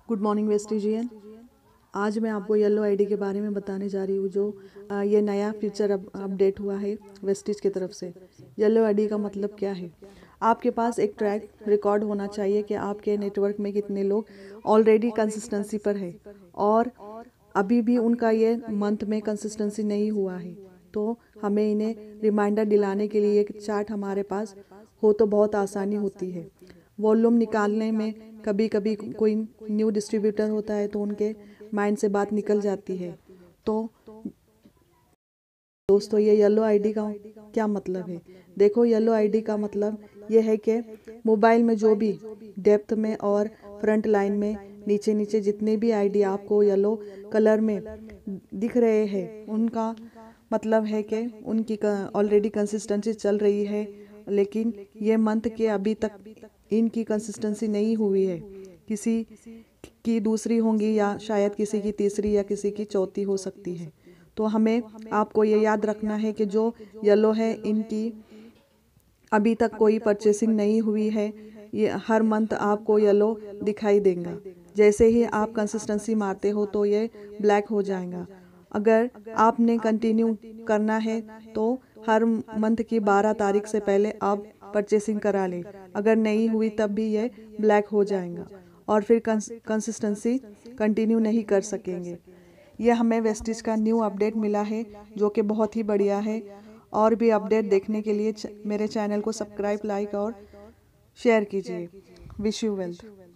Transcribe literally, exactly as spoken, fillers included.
Good morning वेस्टिजियन। आज मैं आपको येलो आईडी के बारे में बताने जा रही हूँ जो आ, ये नया फीचर अब अपडेट हुआ है वेस्टिज की तरफ से। येलो आईडी का मतलब क्या है? आपके पास एक ट्रैक रिकॉर्ड होना चाहिए कि आपके नेटवर्क में कितने लोग ऑलरेडी कंसिस्टेंसी पर है और अभी भी उनका ये मंथ में कंसिस्टेंसी नहीं हुआ है। तो हमें इन्हें रिमाइंडर दिलाने के लिए एक चार्ट हमारे पास हो तो बहुत आसानी होती है। वॉल्यूम निकालने में कभी कभी कोई न्यू डिस्ट्रीब्यूटर होता है तो उनके माइंड से बात निकल जाती है। तो दोस्तों ये येलो आईडी का क्या मतलब है? देखो, येलो आईडी का मतलब ये है कि मोबाइल में जो भी डेप्थ में और फ्रंट लाइन में नीचे नीचे जितने भी आईडी आपको येलो कलर में दिख रहे हैं उनका मतलब है कि उनकी ऑलरेडी कंसिस्टेंसी चल रही है, लेकिन ये मंथ के अभी तक इनकी कंसिस्टेंसी नहीं हुई है। किसी की दूसरी होंगी या शायद किसी की तीसरी या किसी की चौथी हो सकती है। तो हमें आपको ये याद रखना है कि जो येलो है इनकी अभी तक कोई परचेसिंग नहीं हुई है। ये हर मंथ आपको येलो दिखाई देगा। जैसे ही आप कंसिस्टेंसी मारते हो तो ये ब्लैक हो जाएगा। अगर आपने कंटिन्यू करना है तो हर मंथ की बारह तारीख से पहले आप परचेसिंग करा लें। अगर नहीं हुई तब भी ये ब्लैक हो जाएगा और फिर कंसिस्टेंसी कंटिन्यू नहीं कर सकेंगे। यह हमें वेस्टिज का न्यू अपडेट मिला है जो कि बहुत ही बढ़िया है। और भी अपडेट देखने के लिए मेरे चैनल को सब्सक्राइब, लाइक और शेयर कीजिए। Wish you wealth.